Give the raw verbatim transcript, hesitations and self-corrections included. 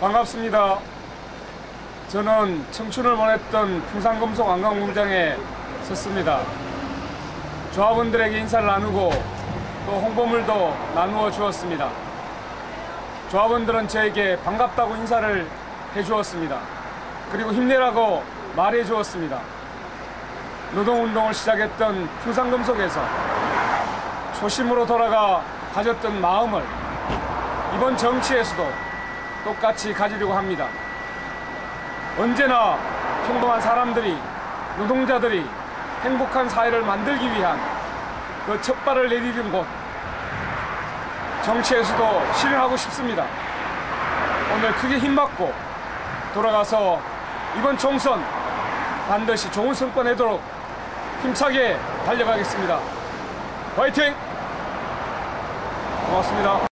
반갑습니다. 저는 청춘을 보냈던 풍산금속 완강공장에 섰습니다. 조합원들에게 인사를 나누고 또 홍보물도 나누어 주었습니다. 조합원들은 저에게 반갑다고 인사를 해주었습니다. 그리고 힘내라고 말해 주었습니다. 노동운동을 시작했던 풍산금속에서 초심으로 돌아가 가졌던 마음을 이번 정치에서도 똑같이 가지려고 합니다. 언제나 평범한 사람들이, 노동자들이 행복한 사회를 만들기 위한 그 첫발을 내디딘 곳, 정치에서도 실현하고 싶습니다. 오늘 크게 힘받고 돌아가서 이번 총선 반드시 좋은 성과 내도록 힘차게 달려가겠습니다. 화이팅! 고맙습니다.